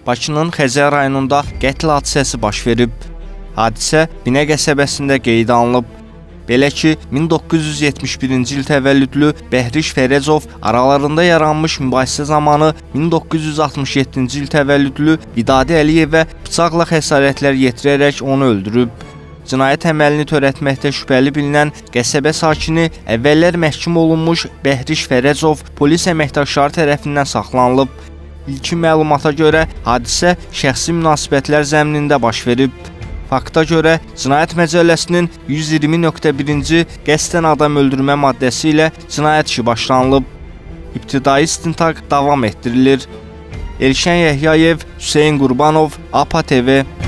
Bakının Xəzər rayonunda qətl hadisəsi baş verib. Hadisə Binə qəsəbəsində qeydə alınıb. Belə ki, 1971-ci il təvəllüdlü Bəhriş Fərəcov aralarında yaranmış mübahisə zamanı 1967-ci il təvəllüdlü Vidadi Əliyevə bıçaqla xəsarətlər yetirərək onu öldürüb. Cinayət əməlini törətməkdə şübhəli bilinən qəsəbə sakini əvvəllər məhkum olunmuş Bəhriş Fərəcov polis əməkdaşları tərəfindən saxlanılıb. İlkin məlumata görə hadisə şəxsi münasibətlər zəminində baş verib. Fakta görə Cinayət Məcəlləsinin 120.1-ci qəsdən adam öldürmə maddəsi ilə cinayət işi başlanılıb. İbtidai istintaq davam etdirilir. Elşən Yəhyayev, Hüseyn Qurbanov, APA TV.